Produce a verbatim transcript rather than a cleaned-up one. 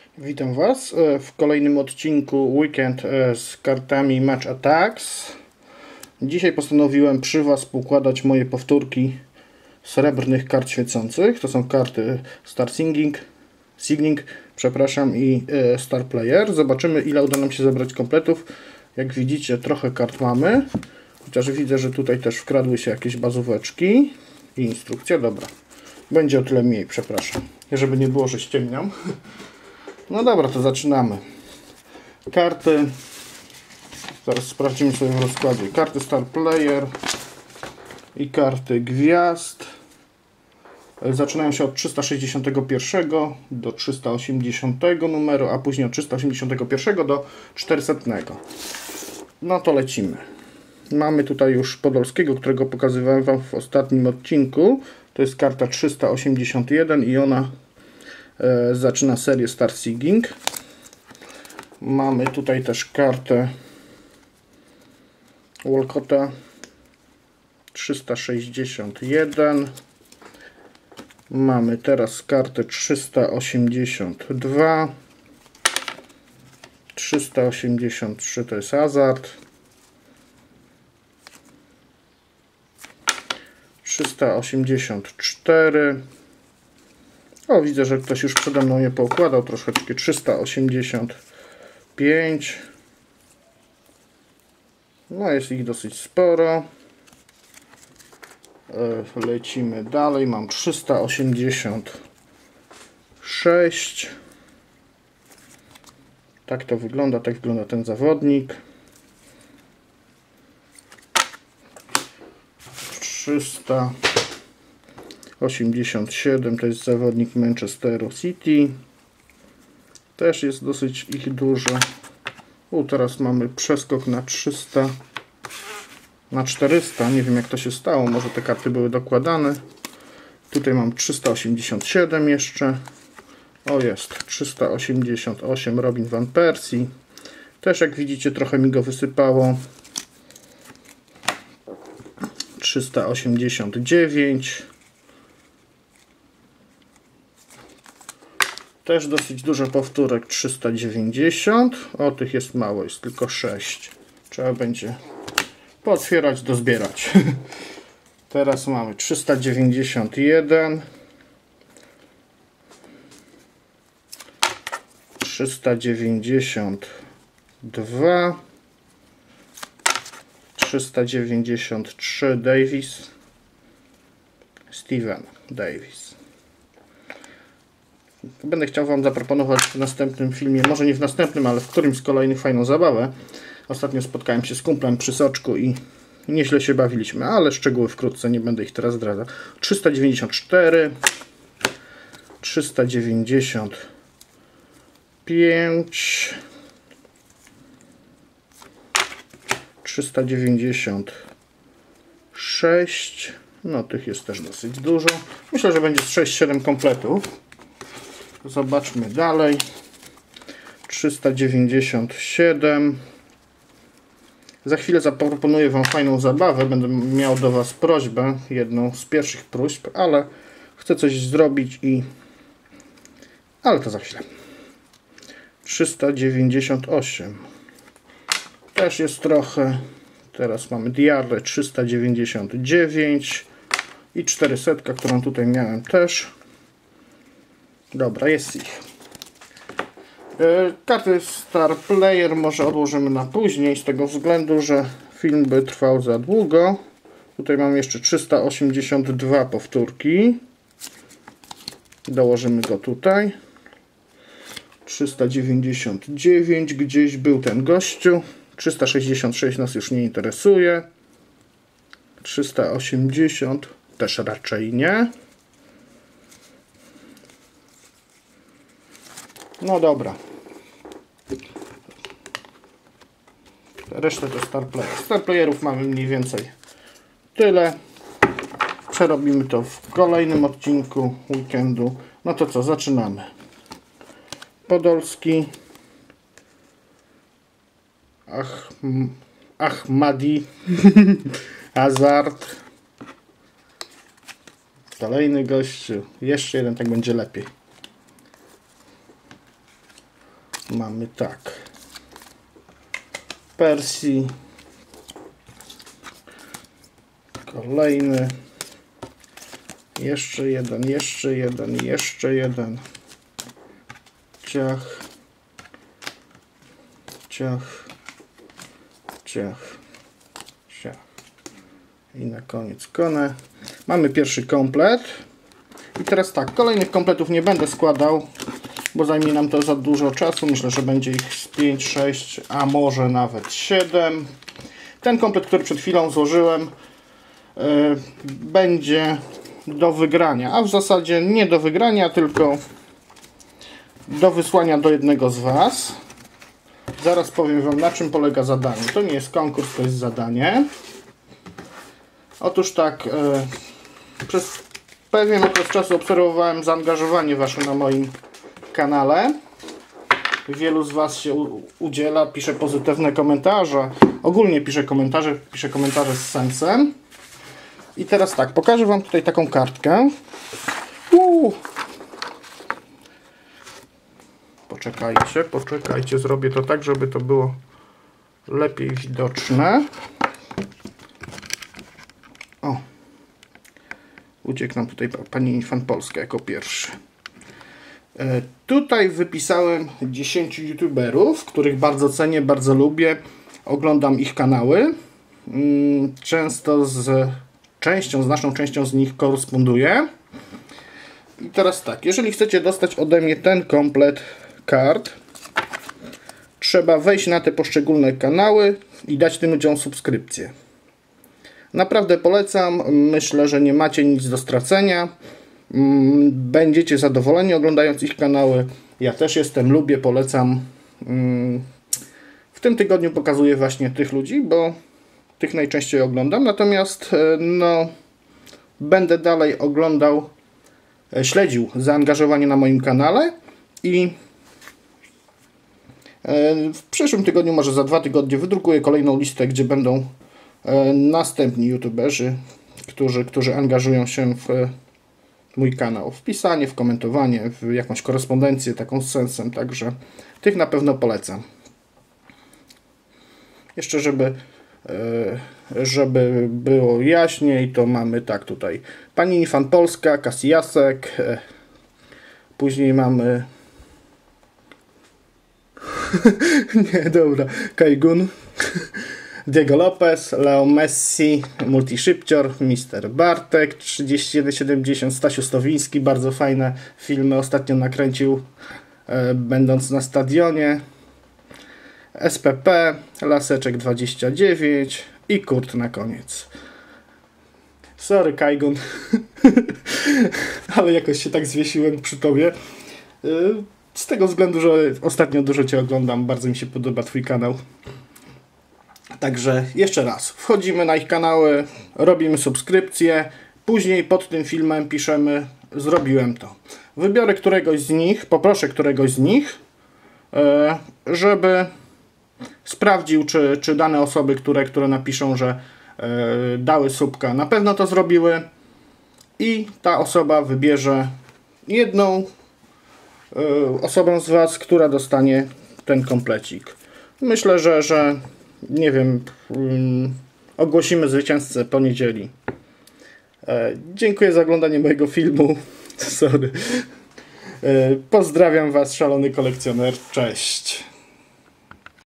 Witam Was w kolejnym odcinku Weekend z kartami Match Attax. Dzisiaj postanowiłem przy Was poukładać moje powtórki srebrnych kart świecących. To są karty Star Singing, Signing, przepraszam, i Star Player. Zobaczymy, ile uda nam się zebrać kompletów. Jak widzicie, trochę kart mamy, chociaż widzę, że tutaj też wkradły się jakieś bazóweczki i instrukcja. Dobra, będzie o tyle mniej, przepraszam, żeby nie było, że ściemniam. No dobra, to zaczynamy. Karty. Zaraz sprawdzimy sobie w rozkładzie. Karty Star Player i karty gwiazd. Zaczynają się od trzysta sześćdziesiątego pierwszego do trzysta osiemdziesiątego numeru, a później od trzysta osiemdziesiątego pierwszego do czterysetnego. No to lecimy. Mamy tutaj już Podolskiego, którego pokazywałem Wam w ostatnim odcinku. To jest karta trzysta osiemdziesiąt jeden i ona e, zaczyna serię Star Singing. Mamy tutaj też kartę Walcotta trzysta sześćdziesiąt jeden. Mamy teraz kartę trzysta osiemdziesiąt dwa. trzysta osiemdziesiąt trzy to jest Hazard. trzysta osiemdziesiąt cztery. O, widzę, że ktoś już przede mną je poukładał troszeczkę. trzysta osiemdziesiąt pięć. No, jest ich dosyć sporo. Lecimy dalej. Mam trzysta osiemdziesiąt sześć. Tak to wygląda. Tak wygląda ten zawodnik. trzysta osiemdziesiąt siedem to jest zawodnik Manchesteru City. Też jest dosyć ich dużo. U, teraz mamy przeskok na trzysta, na czterysta. Nie wiem, jak to się stało. Może te karty były dokładane. Tutaj mam trzysta osiemdziesiąt siedem jeszcze. O, jest trzysta osiemdziesiąt osiem Robin van Persie. Też, jak widzicie, trochę mi go wysypało. trzysta osiemdziesiąt dziewięć. Też dosyć dużo powtórek. trzysta dziewięćdziesiąt. O, tych jest mało, jest tylko sześć. Trzeba będzie pootwierać, dozbierać. Teraz mamy trzysta dziewięćdziesiąt jeden. trzysta dziewięćdziesiąt dwa. trzysta dziewięćdziesiąt trzy Davis. Steven Davis. Będę chciał Wam zaproponować w następnym filmie, może nie w następnym, ale w którymś z kolejnych fajną zabawę. Ostatnio spotkałem się z kumplem przy soczku i nieźle się bawiliśmy, ale szczegóły wkrótce, nie będę ich teraz zdradzał. trzysta dziewięćdziesiąt cztery. trzysta dziewięćdziesiąt pięć. trzysta dziewięćdziesiąt sześć. No, tych jest też dosyć dużo. Myślę, że będzie z sześć siedem kompletów. Zobaczmy dalej. trzysta dziewięćdziesiąt siedem. Za chwilę zaproponuję Wam fajną zabawę. Będę miał do Was prośbę, jedną z pierwszych próśb, ale chcę coś zrobić i... Ale to za chwilę. trzysta dziewięćdziesiąt osiem. Też jest trochę. Teraz mamy Diarle trzysta dziewięćdziesiąt dziewięć i czterysta, którą tutaj miałem też. Dobra, jest ich. Karty Star Player może odłożymy na później, z tego względu, że film by trwał za długo. Tutaj mam jeszcze trzysta osiemdziesiąt dwa powtórki. Dołożymy go tutaj. trzysta dziewięćdziesiąt dziewięć, gdzieś był ten gościu. trzysta sześćdziesiąt sześć nas już nie interesuje. trzysta osiemdziesiąt też raczej nie. No dobra. Resztę to Star Player. Star Playerów mamy mniej więcej tyle. Przerobimy to w kolejnym odcinku weekendu. No to co, zaczynamy. Podolski. Ach, Ahmadi. Hazard. Kolejny gościu. Jeszcze jeden, tak będzie lepiej. mamy tak. Persji. Kolejny. Jeszcze jeden, jeszcze jeden, jeszcze jeden. Ciach. Ciach. Ciach. Ciach. I na koniec konę. Mamy pierwszy komplet. I teraz tak, kolejnych kompletów nie będę składał, bo zajmie nam to za dużo czasu. Myślę, że będzie ich z pięć, sześć, a może nawet siedem. Ten komplet, który przed chwilą złożyłem, yy, będzie do wygrania, a w zasadzie nie do wygrania, tylko do wysłania do jednego z Was. Zaraz powiem Wam, na czym polega zadanie. To nie jest konkurs, to jest zadanie. Otóż tak, yy, przez pewien okres czasu obserwowałem zaangażowanie Wasze na moim kanale. Wielu z Was się udziela, pisze pozytywne komentarze. Ogólnie pisze komentarze, pisze komentarze z sensem. I teraz tak, pokażę Wam tutaj taką kartkę. Uuu. Poczekajcie, poczekajcie, zrobię to tak, żeby to było lepiej widoczne. O, uciekł nam tutaj pani Infant Polska jako pierwszy. E, tutaj wypisałem dziesięciu youtuberów, których bardzo cenię, bardzo lubię. Oglądam ich kanały. Mm, często z częścią, z naszą częścią z nich koresponduję. I teraz tak, jeżeli chcecie dostać ode mnie ten komplet kart, trzeba wejść na te poszczególne kanały i dać tym ludziom subskrypcję. Naprawdę polecam, myślę, że nie macie nic do stracenia. Będziecie zadowoleni oglądając ich kanały. Ja też jestem, lubię, polecam. W tym tygodniu pokazuję właśnie tych ludzi, bo tych najczęściej oglądam. Natomiast no, będę dalej oglądał, śledził zaangażowanie na moim kanale i w przyszłym tygodniu, może za dwa tygodnie, wydrukuję kolejną listę, gdzie będą następni youtuberzy, którzy, którzy angażują się w mój kanał, w pisanie, w komentowanie, w jakąś korespondencję taką z sensem, także tych na pewno polecam. Jeszcze żeby żeby było jaśniej, to mamy tak tutaj pani Infant Polska, Kasijasek, później mamy nie, dobra, Kajgun, Diego Lopez, Leo Messi, Multishipcior, mister Bartek, trzydzieści jeden siedemdziesiąt, Stasiu Stowiński, bardzo fajne filmy ostatnio nakręcił, e, będąc na stadionie, S P P, Laseczek dwadzieścia dziewięć i Kurt na koniec. Sorry, Kajgun, ale jakoś się tak zwiesiłem przy Tobie. Z tego względu, że ostatnio dużo Cię oglądam, bardzo mi się podoba Twój kanał. Także jeszcze raz, wchodzimy na ich kanały, robimy subskrypcję, później pod tym filmem piszemy zrobiłem to. Wybiorę któregoś z nich, poproszę któregoś z nich, żeby sprawdził, czy, czy dane osoby, które, które napiszą, że dały subka, na pewno to zrobiły i ta osoba wybierze jedną osobę z Was, która dostanie ten komplecik. Myślę, że, że nie wiem, um, ogłosimy zwycięzcę po niedzieli. E, dziękuję za oglądanie mojego filmu. Sorry. E, pozdrawiam Was, szalony kolekcjoner. Cześć.